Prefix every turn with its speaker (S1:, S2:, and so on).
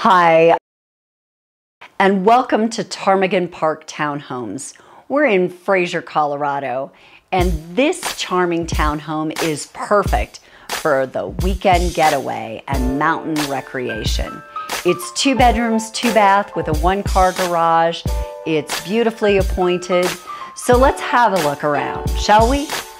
S1: Hi, and welcome to Ptarmigan Park Townhomes. We're in Fraser, Colorado, and this charming townhome is perfect for the weekend getaway and mountain recreation. It's 2 bedrooms, 2 bath with a 1-car garage. It's beautifully appointed. So let's have a look around, shall we?